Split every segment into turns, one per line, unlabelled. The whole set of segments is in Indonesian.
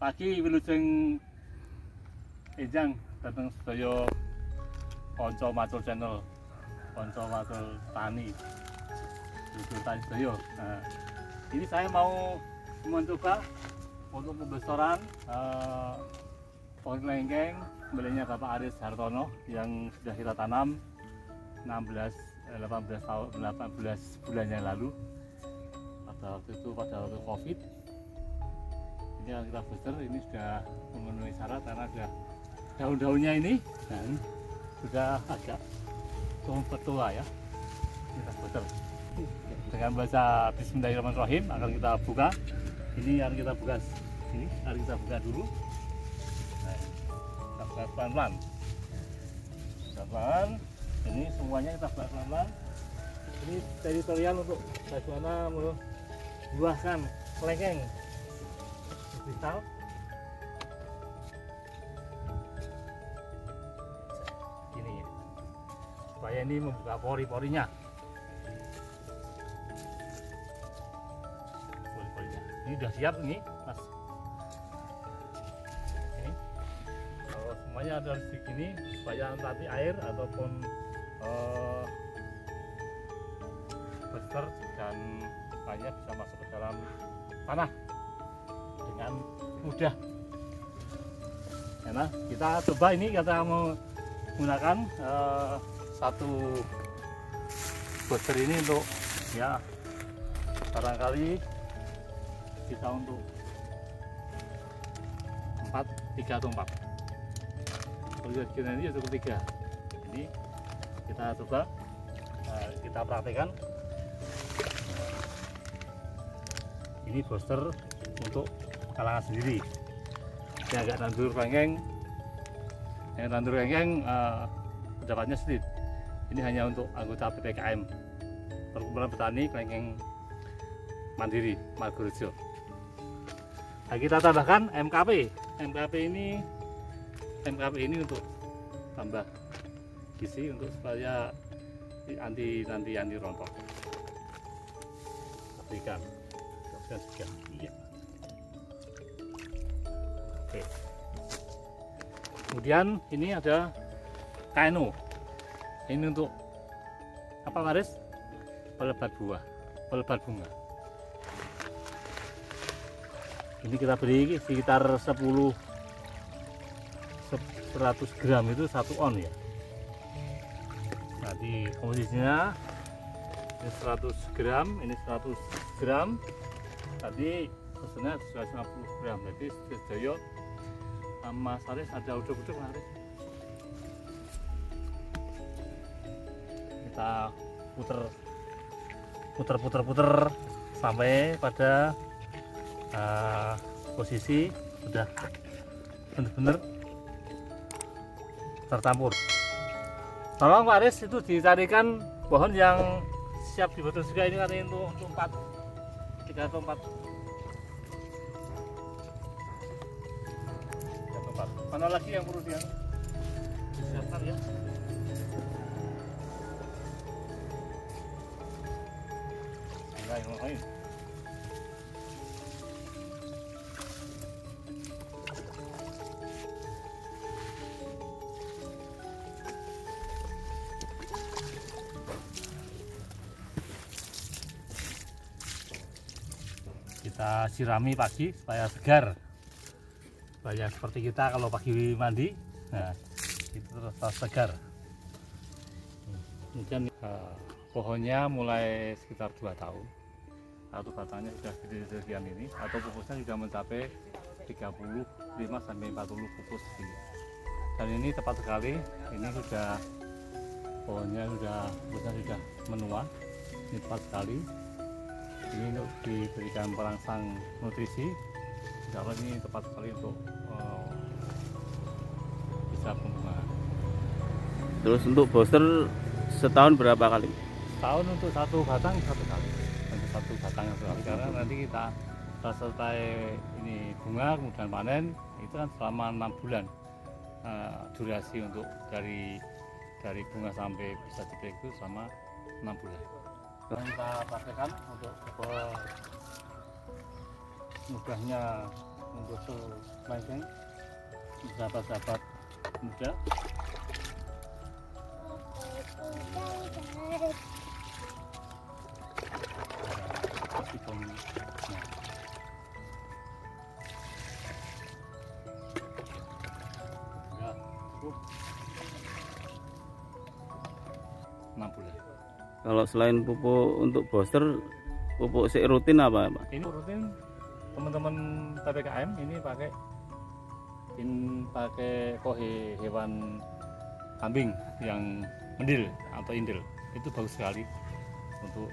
pagi wilujeng enjang dateng sedaya kanca Macul Channel, kanca Macul Tani, tani sedaya. Nah, ini saya mau mencoba untuk pembesaran pohon kelengkeng miliknya Bapak Aris Hartono yang sudah kita tanam 18 bulan yang lalu pada waktu COVID. Ini yang kita booster, ini sudah memenuhi syarat karena sudah daun-daunnya ini dan sudah agak tua ya. Kita booster dengan bahasa Bismillahirrahmanirrahim akan kita buka. Ini yang kita buka ini, harus kita buka dulu. Nah, kita buka pelan-pelan. Pelan-pelan. Ini semuanya kita buka pelan-pelan. Ini teritorial untuk bagaimana membuahkan kelengkeng kristal. Ini supaya ini membuka pori-porinya. Ini sudah siap nih, Mas. Ini kalau semuanya ada segini supaya nanti air ataupun booster dan lainnya bisa masuk ke dalam tanah dengan mudah. Karena kita coba ini, kita menggunakan satu booster ini untuk ya barangkali bisa untuk 3 atau 4. Kalau ini cukup 3. Ini kita coba, kita praktekkan. Ini booster untuk kalangan sendiri. Yang agak nandur kelengkeng, pendapatnya sedikit. Ini hanya untuk anggota PPKM, Perkumpulan Petani Kelengkeng Mandiri Margorejo. Nah, kita tambahkan MKP. MKP ini untuk tambah gizi untuk supaya anti rontok. Berikan. Iya. Oke. Kemudian ini ada KNO. Ini untuk apa, Maris? Pelebat buah, pelebat bunga. Ini kita beri sekitar 100 gram itu 1 on ya. Nanti komposisinya ini 100 gram, ini 100 gram. Tadi pesannya 150 gram. Jadi sedaya Mas Aris ada uduk-uduk, Mas Aris. Kita puter sampai pada posisi sudah benar-benar tercampur. Tolong Pak Aris itu dicarikan pohon yang siap dibetul juga, ini katanya untuk 4, 3 atau 4. Mana lagi yang perlu disiapkan ya? Bismillahirrahmanirrahim. Kita sirami pagi supaya segar, supaya seperti kita kalau pagi mandi, nah itu terus segar. Kemudian pohonnya mulai sekitar 2 tahun, satu batangnya sudah sekian ini, atau pupusnya sudah mencapai 35 sampai 40 pupus ini. Dan ini tepat sekali, ini sudah pohonnya sudah menua, ini tepat sekali. Ini untuk diberikan perangsang nutrisi, karena ini tepat sekali untuk bisa pembuahan.
Terus untuk booster setahun berapa kali?
Setahun untuk satu batang satu kali, untuk satu batang sekali. Karena nanti kita selesai ini bunga kemudian panen itu kan selama 6 bulan durasi untuk dari bunga sampai bisa dipetik itu sama 6 bulan. Kita praktekkan untuk mudahnya Bosel lengkeng, sahabat-sahabat muda. Ya, cukup 6 bulan.
Kalau selain pupuk untuk booster, pupuk sik rutin apa, Pak?
Ini rutin teman-teman PPKM ini pakai kohe hewan kambing yang mendil atau indil. Itu bagus sekali untuk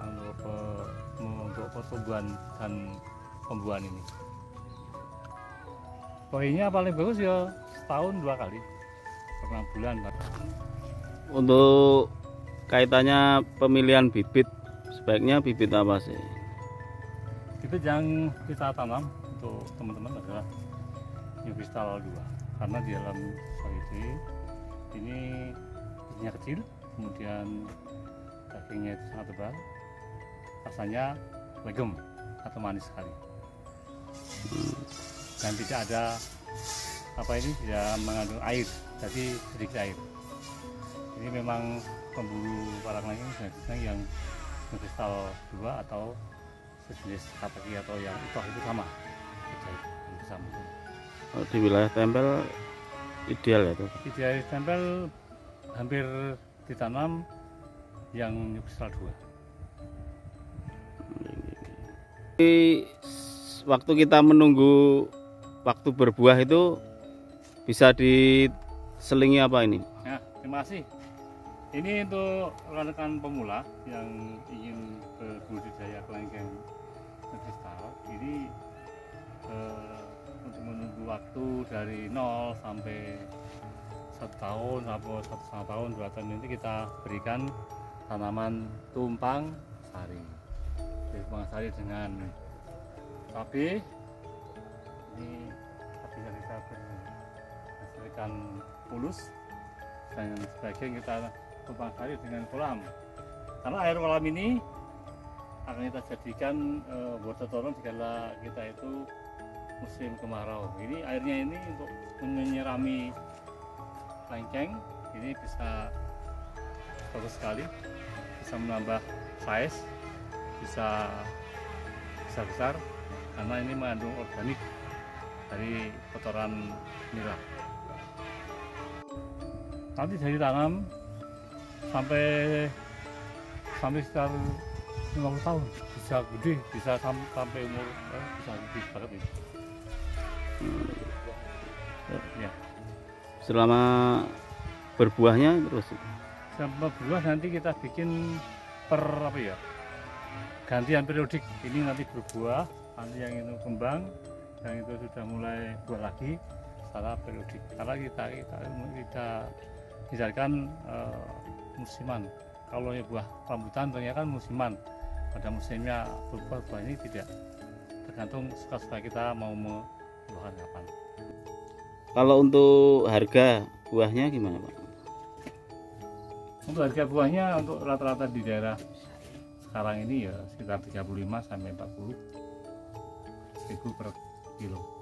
pertumbuhan dan pembuahan ini. Kohenya paling bagus ya setahun 2 kali per 6 bulan.
Untuk kaitannya pemilihan bibit, sebaiknya bibit apa sih?
Bibit yang kita tanam untuk teman-teman adalah New Crystal 2 karena di dalam variety ini bijinya kecil, kemudian dagingnya itu sangat tebal, rasanya legem atau manis sekali, dan tidak ada tidak mengandung air, jadi sedikit air. Ini memang pemburu para kelengkeng yang New Crystal 2 atau sejenis kataki atau yang itu sama. Itu sama.
Di wilayah tempel ideal ya itu?
Ideal tempel hampir ditanam yang New Crystal 2.
Waktu kita menunggu waktu berbuah itu bisa diselingi apa ini?
Nah, terima kasih. Ini untuk rekan pemula yang ingin berbudidaya kelengkeng kristal. Ini untuk menunggu waktu dari 0 sampai 1 tahun atau 1,5 tahun, 2 tahun nanti kita berikan tanaman tumpang sari. Jadi tumpang sari dengan cabai. Ini cabainya kita hasilkan pulus, dan sebagian kita tumpang sari dengan kolam. Karena air kolam ini akan kita jadikan water toren jika kita itu musim kemarau. Ini airnya ini untuk menyirami lengkeng ini bisa bagus sekali, bisa menambah size, bisa besar karena ini mengandung organik dari kotoran nira. Nanti dari tanam sampai sekitar 50 tahun bisa gede, bisa sampai umur bisa lebih banget ini. Ya.
Selama berbuahnya terus?
Selama berbuah nanti kita bikin gantian periodik. Ini nanti berbuah, nanti yang itu kembang, yang itu sudah mulai buah lagi secara periodik. Karena kita hindarkan musiman. Kalau buah rambutan ternyata kan musiman, pada musimnya buah ini tidak, tergantung suka-suka kita mau membuahkan kapan.
Kalau untuk harga buahnya gimana, Pak?
Untuk harga buahnya untuk rata-rata di daerah sekarang ini ya sekitar 35 sampai 40 ribu per kilo.